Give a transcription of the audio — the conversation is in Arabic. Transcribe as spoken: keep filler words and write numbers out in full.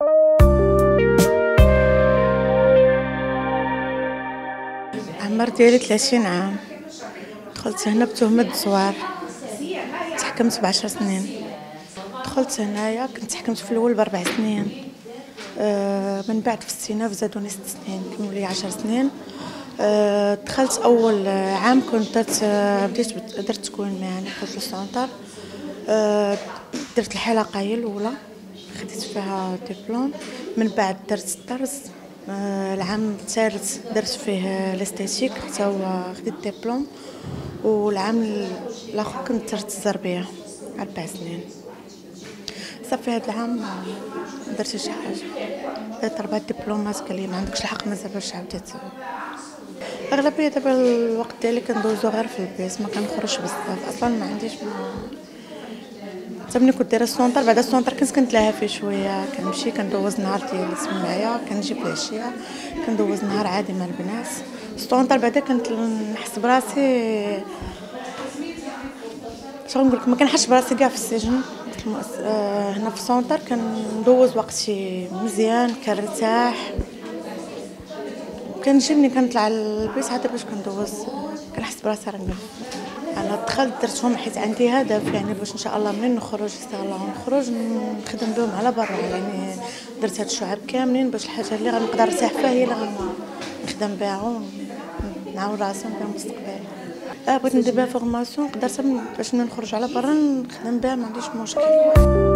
العمر ديالي ثلاثين عام. دخلت هنا بتهمة الزوار، تحكمت بعشر سنين. دخلت هنايا كنت تحكمت في الاول باربع سنين، آه من بعد في السيناف زادوني ست سنين كملوا لي عشر سنين. آه دخلت اول عام كنت درت آه بديت درت تكوين مهني في السونتر. آه درت الحلقه هي الاولى خديت فيها دبلوم، من بعد درت الطرز. آه العام الثالث درت فيه الاستاتيك حتى هو خديت دبلوم، والعام الاخر كنت درت الزربيه اربع سنين. صافي هذا العام ما درتش شي حاجه، درت اربع دبلومات قال لي ما عندكش الحق مازال باش عاودت. اغلبيه دابا الوقت ديالي كندوزو غير في البيت، ما كنخرجش بزاف اصلا، ما عنديش ما حتى ملي كنت دايره السونطر. بعد السونطر كنت كنتلاها فيه شويه، كنمشي كندوز نهار ديالي تما معايا، كنجي في العشيه كندوز نهار عادي مع البنات. السونطر بعدا كنت نحس براسي شغل نقول لك ما كنحسش براسي كاع في السجن. هنا في السونطر كندوز وقتي مزيان كنرتاح، كنجي ملي كنطلع للبيت عاد باش كندوز كنحس براسي راه انا دخلت درتهم حيت عندي هدف، يعني باش ان شاء الله منين نخرج نستغلهم نخرج نخدم بهم على برا. يعني درت هاد الشعب كاملين باش الحاجه اللي غنقدر نرتاح فيها هي اللي غنخدم بها ونعاون راسي ونبني مستقبلي. اه بغيت ندير بها فورماسيون قدرت باش نخرج على برا نخدم بها، ما عنديش مشكل.